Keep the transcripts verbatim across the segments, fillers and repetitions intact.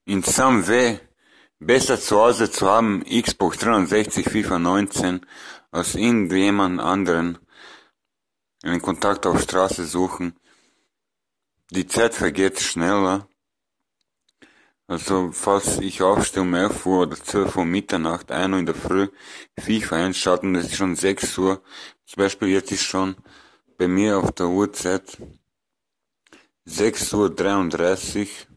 in some way besser zu Hause zu haben, Xbox dreihundertsechzig, FIFA neunzehn, als irgendjemand anderen einen Kontakt auf Straße suchen. Die Zeit vergeht schneller. Also, falls ich aufstehe um elf Uhr oder zwölf Uhr Mitternacht, ein Uhr in der Früh, FIFA einschalten, das ist schon sechs Uhr. Zum Beispiel jetzt ist schon bei mir auf der Uhrzeit sechs Uhr dreiunddreißig,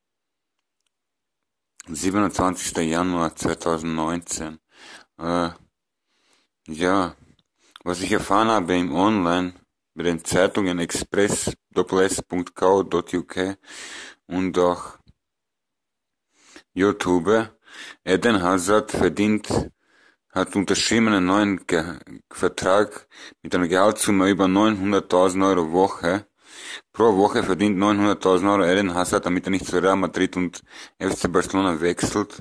siebenundzwanzigster Januar zweitausendneunzehn. Äh, ja, was ich erfahren habe im Online, bei den Zeitungen express punkt co punkt uk und auch YouTube, Eden Hazard verdient, hat unterschrieben einen neuen Ge- Vertrag mit einer Gehaltssumme über neunhunderttausend Euro Woche. Pro Woche verdient neunhunderttausend Euro Eden Hazard, damit er nicht zu Real Madrid und F C Barcelona wechselt.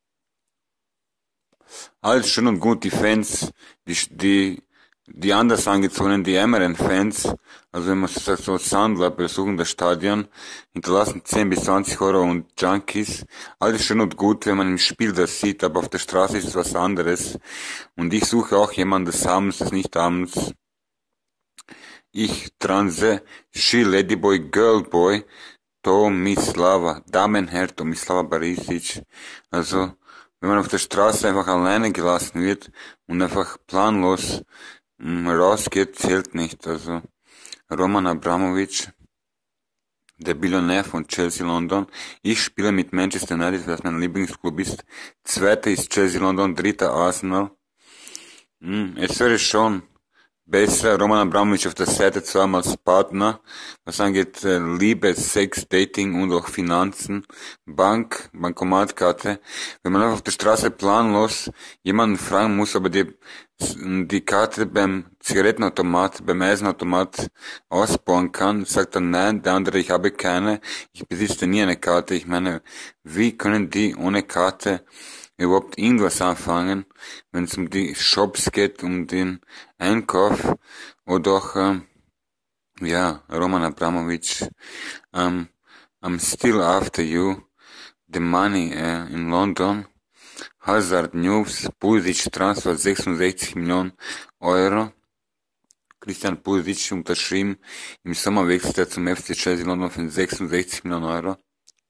Alles schön und gut, die Fans, die, die, die anders angezogenen, die ärmeren Fans, also wenn man so sagt, so Sandler besuchen das Stadion, hinterlassen zehn bis zwanzig Euro und Junkies. Alles schön und gut, wenn man im Spiel das sieht, aber auf der Straße ist es was anderes. Und ich suche auch jemanden des Abends, des Nicht-Abends. Ich transe, she, Ladyboy, Girlboy, Tomislava, Damenherr, Tomislava Barisic. Also, wenn man auf der Straße einfach alleine gelassen wird und einfach planlos mh, rausgeht, zählt nicht. Also, Roman Abramovich, der Billionär von Chelsea London. Ich spiele mit Manchester United, was mein Lieblingsclub ist. Zweiter ist Chelsea London, dritter Arsenal. Hm, es wäre schon besser, Roman Abramovich auf der Seite zu haben als Partner, was angeht äh, Liebe, Sex, Dating und auch Finanzen, Bank, Bankomatkarte. Wenn man auf der Straße planlos jemanden fragen muss, ob er die, die Karte beim Zigarettenautomat, beim Eisenautomat ausbauen kann, sagt er nein, der andere, ich habe keine, ich besitze nie eine Karte. Ich meine, wie können die ohne Karte überhaupt irgendwas anfangen, wenn es um die Shops geht, um den Einkauf, oder auch, ähm, ja, Roman Abramovich, ähm, I'm still after you, the money äh, in London, Hazard News, Pulisic Transfer sechsundsechzig Millionen Euro, Christian Pulisic unterschrieben, im Sommer wechselt er zum F C Chelsea London für sechsundsechzig Millionen Euro.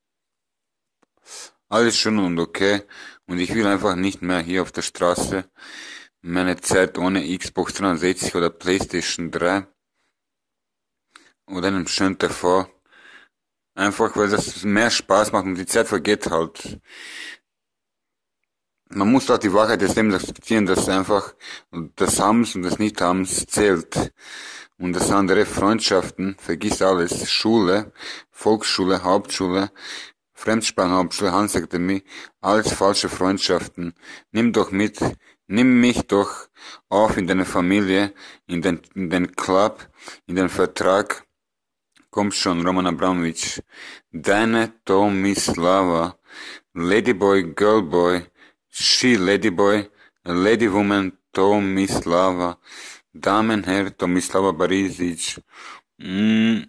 Alles schön und okay, und ich will einfach nicht mehr hier auf der Straße meine Zeit ohne Xbox dreihundertsechzig oder PlayStation drei oder einem schönen T V, einfach weil das mehr Spaß macht und die Zeit vergeht halt. Man muss auch die Wahrheit des Lebens akzeptieren, dass einfach das Habens und das Nicht-Habens zählt. Und das andere, Freundschaften, vergiss alles, Schule, Volksschule, Hauptschule, Fremdsprachenhauptschule, Hansakademie, alles falsche Freundschaften. Nimm doch mit, nimm mich doch auf in deine Familie, in den, in den Club, in den Vertrag. Komm schon, Roman Abramovich. Deine Tomislava, Ladyboy, Girlboy, she, Ladyboy, Ladywoman, Tomislava, Damenherr, Tomislava Barisic. Mm.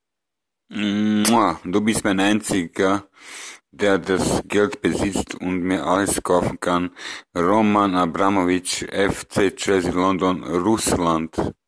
Du bist mein einziger, der das Geld besitzt und mir alles kaufen kann. Roman Abramovich, F C Chelsea London, Russland.